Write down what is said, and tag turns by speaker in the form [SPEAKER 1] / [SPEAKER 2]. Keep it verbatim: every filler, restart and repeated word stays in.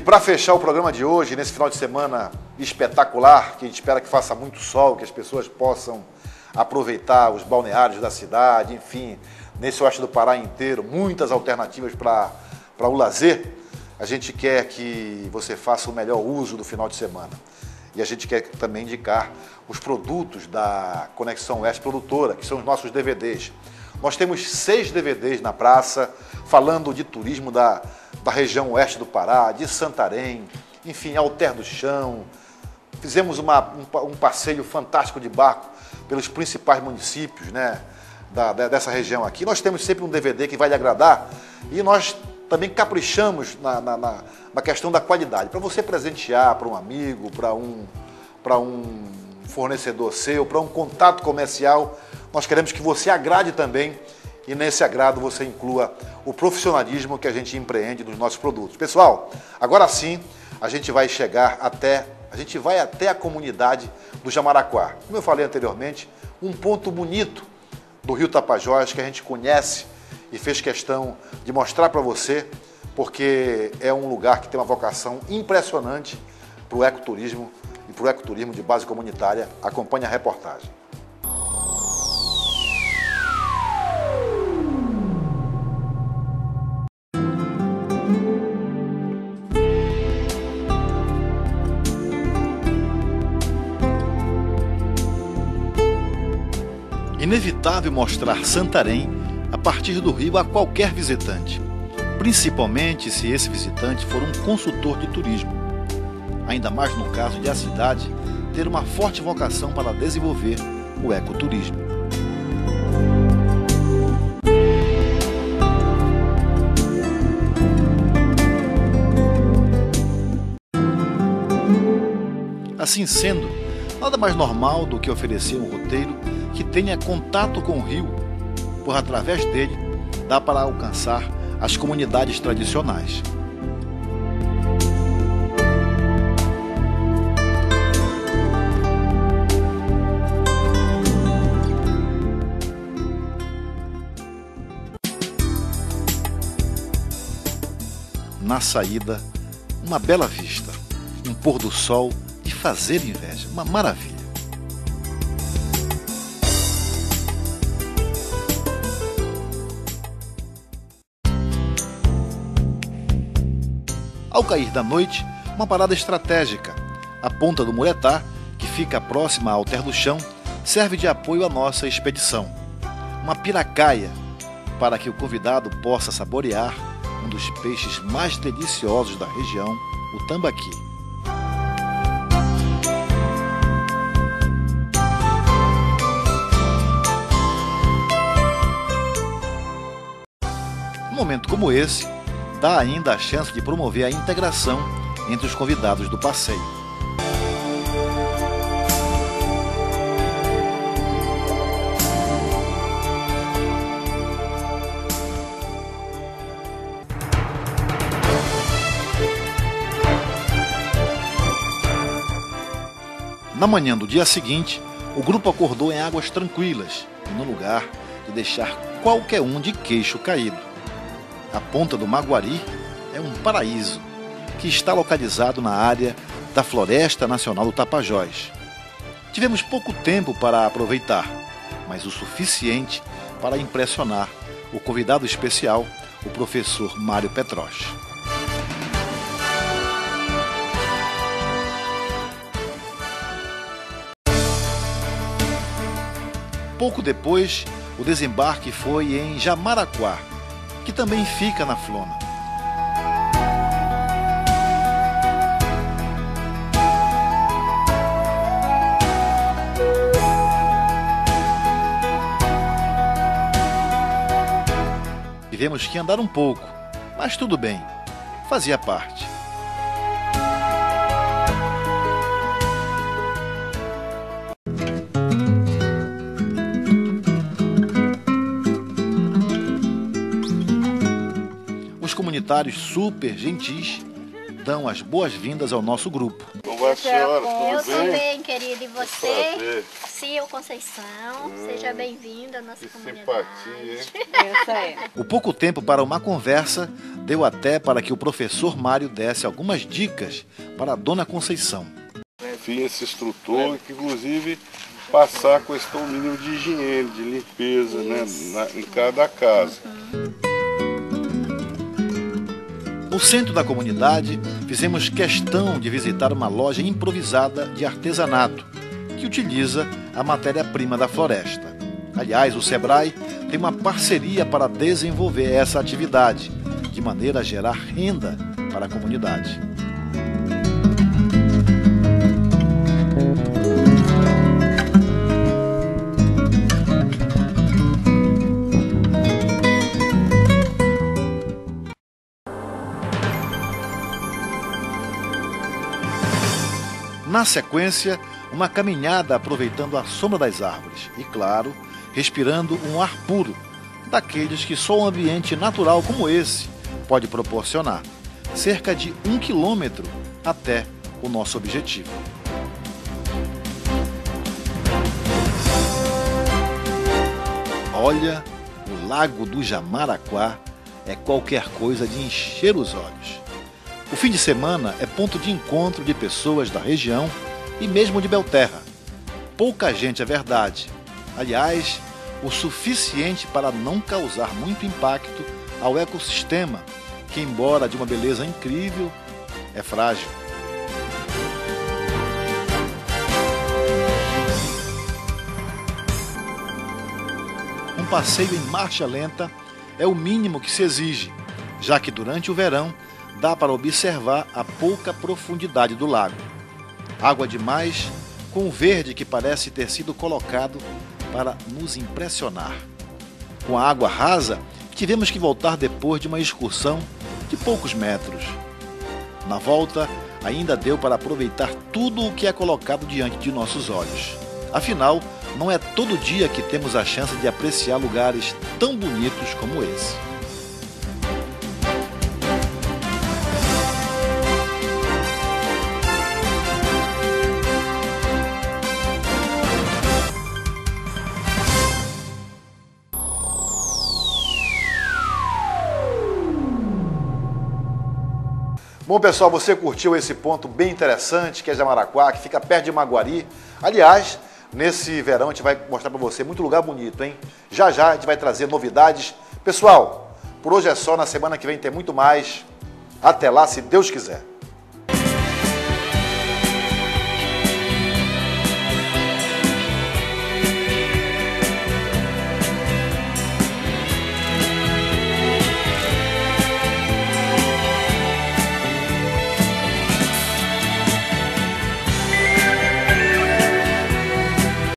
[SPEAKER 1] para fechar o programa de hoje, nesse final de semana espetacular, que a gente espera que faça muito sol, que as pessoas possam aproveitar os balneários da cidade, enfim, nesse oeste do Pará inteiro, muitas alternativas para para o lazer, a gente quer que você faça o melhor uso do final de semana. E a gente quer também indicar os produtos da Conexão Oeste Produtora, que são os nossos D V Ds. Nós temos seis D V Ds na praça, falando de turismo da, da região oeste do Pará, de Santarém, enfim, Alter do Chão. Fizemos uma, um, um passeio fantástico de barco pelos principais municípios, né, da, dessa região aqui. Nós temos sempre um D V D que vai lhe agradar e nós também caprichamos na, na, na, na questão da qualidade. Para você presentear para um amigo, para um, para um fornecedor seu, para um contato comercial, nós queremos que você agrade também e nesse agrado você inclua o profissionalismo que a gente empreende nos nossos produtos. Pessoal, agora sim a gente vai chegar até, a gente vai até a comunidade do Jamaraquá. Como eu falei anteriormente, um ponto bonito do Rio Tapajós que a gente conhece e fez questão de mostrar para você, porque é um lugar que tem uma vocação impressionante para o ecoturismo e para o ecoturismo de base comunitária. Acompanhe a reportagem. Inevitável mostrar Santarém a partir do rio a qualquer visitante, principalmente se esse visitante for um consultor de turismo, ainda mais no caso de a cidade ter uma forte vocação para desenvolver o ecoturismo. Assim sendo, nada mais normal do que oferecer um roteiro que tenha contato com o rio, por através dele dá para alcançar as comunidades tradicionais. Na saída, uma bela vista, um pôr do sol de fazer inveja, uma maravilha. Ao cair da noite, uma parada estratégica. A Ponta do Muretá, que fica próxima ao Alter do Chão, serve de apoio à nossa expedição. Uma piracaia, para que o convidado possa saborear um dos peixes mais deliciosos da região, o tambaqui. Num momento como esse, dá ainda a chance de promover a integração entre os convidados do passeio. Na manhã do dia seguinte, o grupo acordou em águas tranquilas e no lugar de deixar qualquer um de queixo caído. A Ponta do Maguari é um paraíso que está localizado na área da Floresta Nacional do Tapajós. Tivemos pouco tempo para aproveitar, mas o suficiente para impressionar o convidado especial, o professor Mário Petros. Pouco depois, o desembarque foi em Jamaraquá, que também fica na Flona. Tivemos que andar um pouco, mas tudo bem, fazia parte. Os comunitários super gentis dão as boas-vindas ao nosso grupo.
[SPEAKER 2] Então a senhora, tudo
[SPEAKER 3] Eu
[SPEAKER 2] bem?
[SPEAKER 3] também, querida, e você?
[SPEAKER 2] Prazer.
[SPEAKER 3] Cia Conceição,
[SPEAKER 2] Hum,
[SPEAKER 3] seja bem-vindo à nossa
[SPEAKER 2] que
[SPEAKER 3] comunidade.
[SPEAKER 2] simpatia, hein?
[SPEAKER 4] Essa é.
[SPEAKER 1] O pouco tempo para uma conversa deu até para que o professor Mário desse algumas dicas para a dona Conceição.
[SPEAKER 2] Enfim, esse instrutor, que inclusive passar a questão mínima de higiene, de limpeza, né, na, em cada casa.
[SPEAKER 1] No centro da comunidade, fizemos questão de visitar uma loja improvisada de artesanato, que utiliza a matéria-prima da floresta. Aliás, o Sebrae tem uma parceria para desenvolver essa atividade, de maneira a gerar renda para a comunidade. Na sequência, uma caminhada aproveitando a sombra das árvores e, claro, respirando um ar puro, daqueles que só um ambiente natural como esse pode proporcionar, cerca de um quilômetro até o nosso objetivo. Olha, o Lago do Jamaraquá é qualquer coisa de encher os olhos. O fim de semana é ponto de encontro de pessoas da região e mesmo de Belterra. Pouca gente, é verdade. Aliás, o suficiente para não causar muito impacto ao ecossistema, que, embora de uma beleza incrível, é frágil. Um passeio em marcha lenta é o mínimo que se exige, já que durante o verão dá para observar a pouca profundidade do lago. Água demais, com o verde que parece ter sido colocado para nos impressionar. Com a água rasa, tivemos que voltar depois de uma excursão de poucos metros. Na volta, ainda deu para aproveitar tudo o que é colocado diante de nossos olhos. Afinal, não é todo dia que temos a chance de apreciar lugares tão bonitos como esse. Bom, pessoal, você curtiu esse ponto bem interessante, que é Jamaraquá, que fica perto de Maguari. Aliás, nesse verão a gente vai mostrar para você muito lugar bonito, hein? Já já a gente vai trazer novidades. Pessoal, por hoje é só, na semana que vem tem muito mais. Até lá, se Deus quiser.